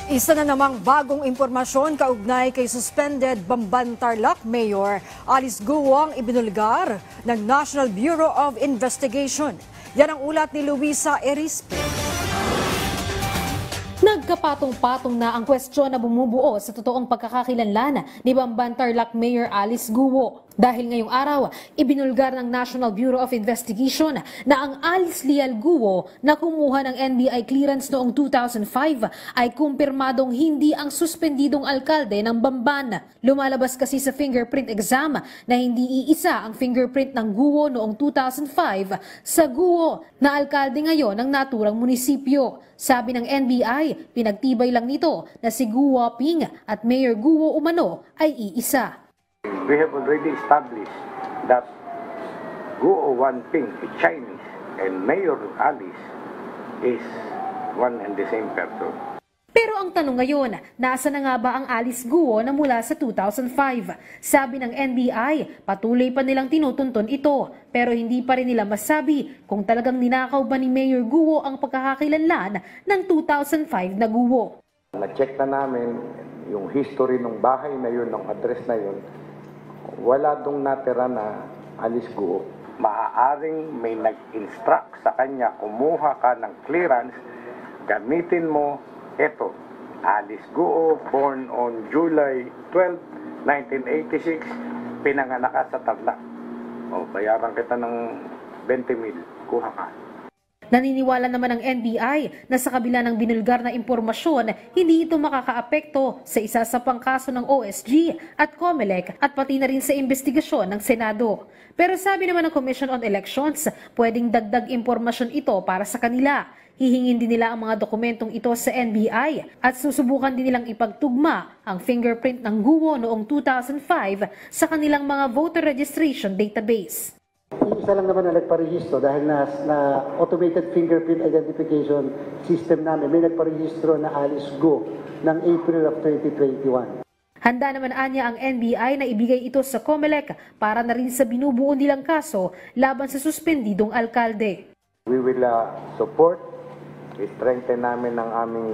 Isa na namang bagong impormasyon kaugnay kay suspended Bamban Tarlac Mayor Alice Guo ang ibinulgar ng National Bureau of Investigation. Yan ang ulat ni Luisa Erispe. Nagkapatong-patong na ang kwestiyon na bumubuo sa totoong pagkakakilanlan ni Bamban Tarlac Mayor Alice Guo. Dahil ngayong araw, ibinulgar ng National Bureau of Investigation na ang Alice Leal Guo na kumuha ng NBI clearance noong 2005 ay kumpirmadong hindi ang suspendidong alkalde ng Bamban. Lumalabas kasi sa fingerprint exam na hindi iisa ang fingerprint ng Guo noong 2005 sa Guo na alkalde ngayon ng naturang munisipyo. Sabi ng NBI, pinagtibay lang nito na si Guo Ping at Mayor Guo umano ay iisa. We have already established that Guo Wanping is Chinese and Mayor Alice is one and the same person. Pero ang tanong ngayon, nasa na nga ba ang Alice Guo na mula sa 2005? Sabi ng NBI, patuloy pa nilang tinutuntun ito pero hindi pa rin nila masabi kung talagang ninakaw ba ni Mayor Guo ang pagkakakilanlan ng 2005 na Guo. Na-check na namin yung history ng bahay na yun, ng address na yun. Wala dong natira na Alice Guo. Maaaring may nag-instruct sa kanya, kumuha ka ng clearance, gamitin mo ito. Alice Guo, born on July 12, 1986, pinanganak ka sa Tarlac. O, bayaran kita ng 20,000, kuha ka. Naniniwala naman ang NBI na sa kabila ng binulgar na impormasyon, hindi ito makakaapekto sa isa sa pangkaso ng OSG at COMELEC at pati na rin sa investigasyon ng Senado. Pero sabi naman ng Commission on Elections, pwedeng dagdag impormasyon ito para sa kanila. Hihingin din nila ang mga dokumentong ito sa NBI at susubukan din nilang ipagtugma ang fingerprint ng Guo noong 2005 sa kanilang mga voter registration database. Isa lang naman na nagparehistro dahil na automated fingerprint identification system namin. May nagparehistro na Alice Guo ng April of 2021. Handa naman anya ang NBI na ibigay ito sa COMELEC para na rin sa binubuo nilang kaso laban sa suspendidong alkalde. We will support, strengthen namin ang aming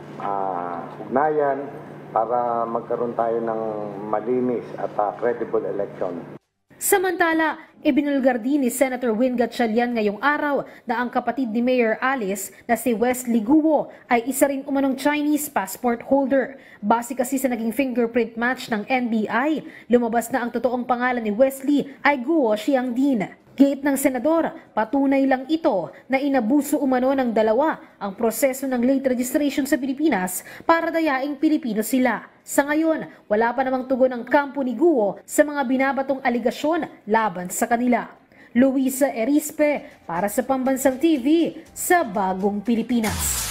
ugnayan para magkaroon tayo ng malinis at credible election. Samantala, ibinulgar din ni Senator Win Gatchalian ngayong araw na ang kapatid ni Mayor Alice na si Wesley Guo ay isa rin umanong Chinese passport holder. Base kasi sa naging fingerprint match ng NBI, lumabas na ang totoong pangalan ni Wesley ay Guo Xiangdin. Gate ng senador, patunay lang ito na inabuso umano ng dalawa ang proseso ng late registration sa Pilipinas para dayaing Pilipino sila. Sa ngayon, wala pa namang tugon ang kampo ni Guo sa mga binabatong aligasyon laban sa kanila. Luisa Erispe para sa Pambansang TV sa Bagong Pilipinas.